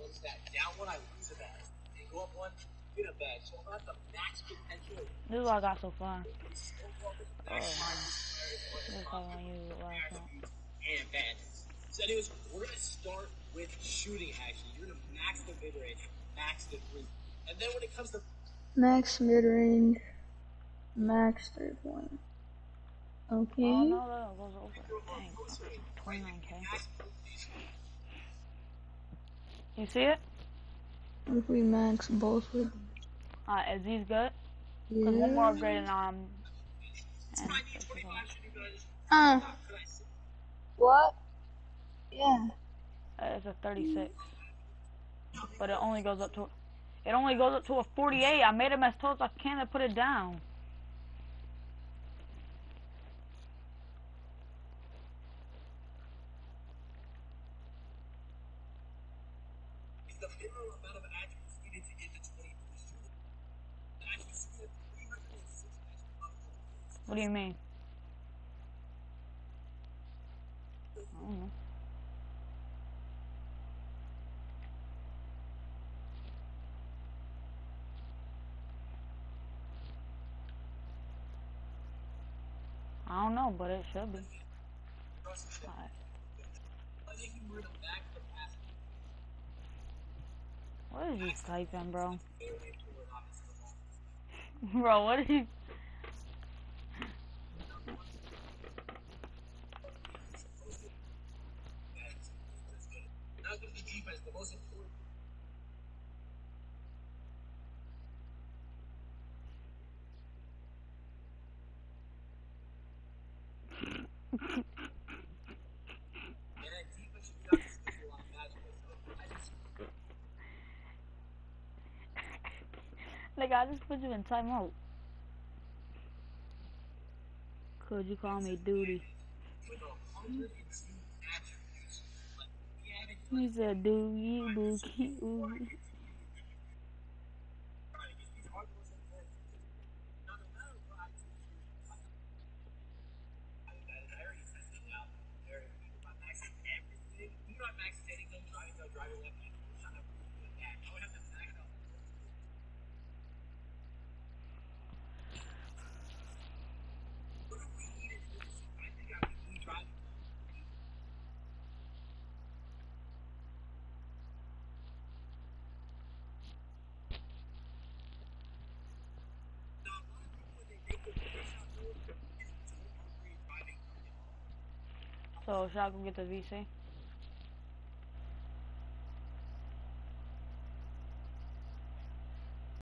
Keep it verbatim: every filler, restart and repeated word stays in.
This is what I got so far. Oh, man. This is how I use it last month. So anyways, we're gonna start with shooting action. You're gonna max the mid range, max the three. And then when it comes to max mid range, max three point. Okay. Oh no, that goes over. Dang, twenty-nine K. You see it? If we max both with. Uh, is these good? Yeah. Cause one more upgrade and um. And Uh. What? Yeah. uh, it's a thirty-six, but it only goes up to. It only goes up to a forty-eight. I made him as close as I can to put it down. What do you mean? I don't know. I don't know, but it should be. Right. What is you typing, bro? Bro, what is you? Like I just put you in timeout. Could you call me duty? He said, "Do you bookie?" Ooh. So should I go get the V C?